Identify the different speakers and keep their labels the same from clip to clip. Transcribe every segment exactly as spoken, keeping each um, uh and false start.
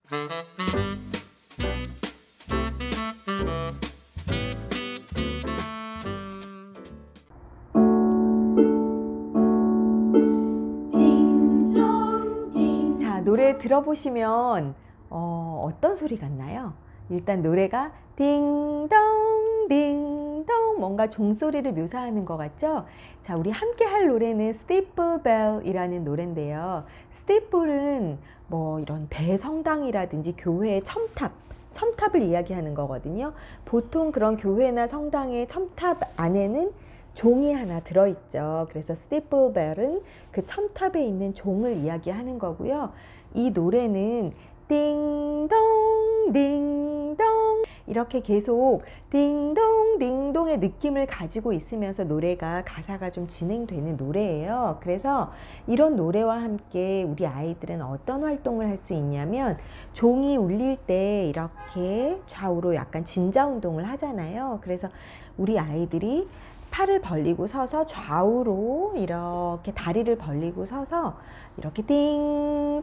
Speaker 1: 자, 노래 들어보시면 어, 어떤 소리 같나요? 일단 노래가 딩동 딩동 뭔가 종소리를 묘사하는 것 같죠? 자, 우리 함께 할 노래는 스티플 벨이라는 노래인데요. 스티플은 뭐 이런 대성당이라든지 교회의 첨탑, 첨탑을 이야기하는 거거든요. 보통 그런 교회나 성당의 첨탑 안에는 종이 하나 들어있죠. 그래서 스티플 벨은 그 첨탑에 있는 종을 이야기하는 거고요. 이 노래는 딩동 딩동 이렇게 계속 딩동 딩동의 느낌을 가지고 있으면서 노래가 가사가 좀 진행되는 노래예요. 그래서 이런 노래와 함께 우리 아이들은 어떤 활동을 할 수 있냐면, 종이 울릴 때 이렇게 좌우로 약간 진자 운동을 하잖아요. 그래서 우리 아이들이 팔을 벌리고 서서 좌우로 이렇게 다리를 벌리고 서서 이렇게 딩동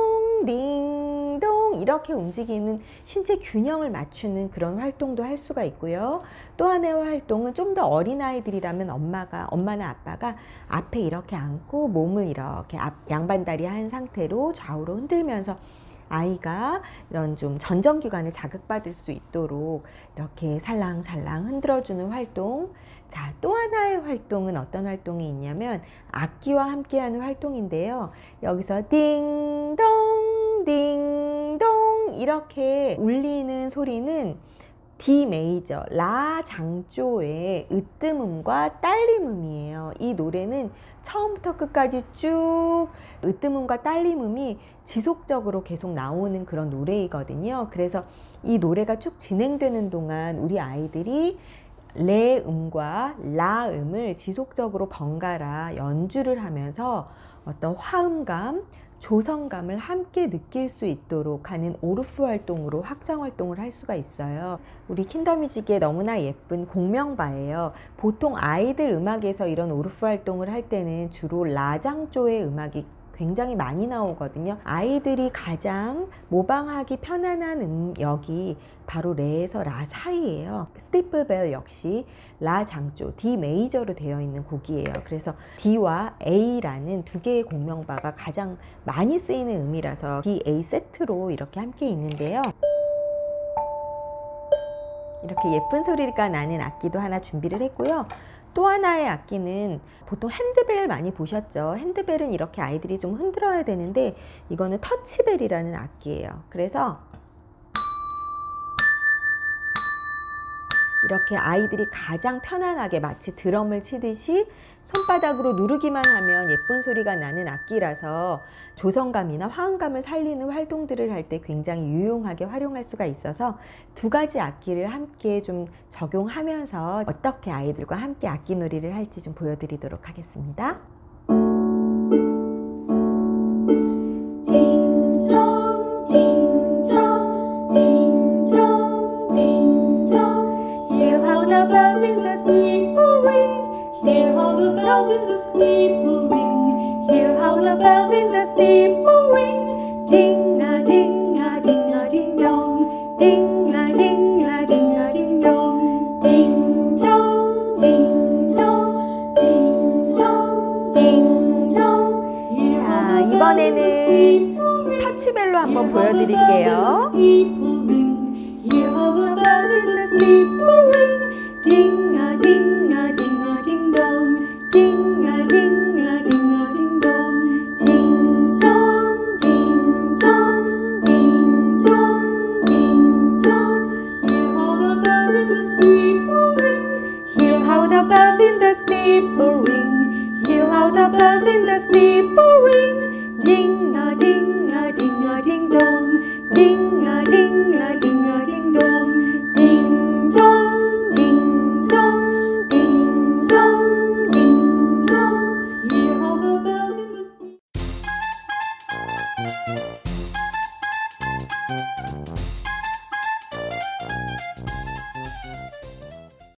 Speaker 1: 딩동 이렇게 움직이는 신체 균형을 맞추는 그런 활동도 할 수가 있고요. 또 하나의 활동은 좀 더 어린 아이들이라면 엄마가 엄마나 아빠가 앞에 이렇게 앉고 몸을 이렇게 앞 양반다리 한 상태로 좌우로 흔들면서 아이가 이런 좀 전정기관을 자극받을 수 있도록 이렇게 살랑살랑 흔들어주는 활동. 자, 또 하나의 활동은 어떤 활동이 있냐면 악기와 함께하는 활동인데요. 여기서 딩동 딩동 이렇게 울리는 소리는 D 메이저, 라 장조의 으뜸음과 딸림음이에요. 이 노래는 처음부터 끝까지 쭉 으뜸음과 딸림음이 지속적으로 계속 나오는 그런 노래이거든요. 그래서 이 노래가 쭉 진행되는 동안 우리 아이들이 레 음과 라 음을 지속적으로 번갈아 연주를 하면서 어떤 화음감, 조성감을 함께 느낄 수 있도록 하는 오르프 활동으로 확장 활동을 할 수가 있어요. 우리 킨더뮤직의 너무나 예쁜 공명바예요. 보통 아이들 음악에서 이런 오르프 활동을 할 때는 주로 라장조의 음악이 굉장히 많이 나오거든요. 아이들이 가장 모방하기 편안한 음역이 바로 레에서 라 사이예요. 스티플 벨 역시 라 장조, D 메이저로 되어 있는 곡이에요. 그래서 D와 A라는 두 개의 공명바가 가장 많이 쓰이는 음이라서 D, A 세트로 이렇게 함께 있는데요. 이렇게 예쁜 소리가 나는 악기도 하나 준비를 했고요. 또 하나의 악기는 보통 핸드벨 많이 보셨죠? 핸드벨은 이렇게 아이들이 좀 흔들어야 되는데 이거는 터치벨이라는 악기예요. 그래서 이렇게 아이들이 가장 편안하게 마치 드럼을 치듯이 손바닥으로 누르기만 하면 예쁜 소리가 나는 악기라서 조성감이나 화음감을 살리는 활동들을 할 때 굉장히 유용하게 활용할 수가 있어서 두 가지 악기를 함께 좀 적용하면서 어떻게 아이들과 함께 악기 놀이를 할지 좀 보여드리도록 하겠습니다. Hear how the bells in the steeple ring. Hear how the bells in the steeple ring. Ding a ding a ding a ding dong. Ding a ding a ding a ding dong. Ding dong ding dong ding dong ding dong. 자, 이번에는 터치벨로 한번 보여드릴게요. Hear how the bells in the steeple ring. Ding a ding a ding a ding dong. Ding a ding a ding a ding dong. Ding dong ding dong ding dong ding dong. Hear how the bells in the steeple ring. Hear how the bells in the steeple ring. Hear how the bells in the steeple ring. Ding a ding a ding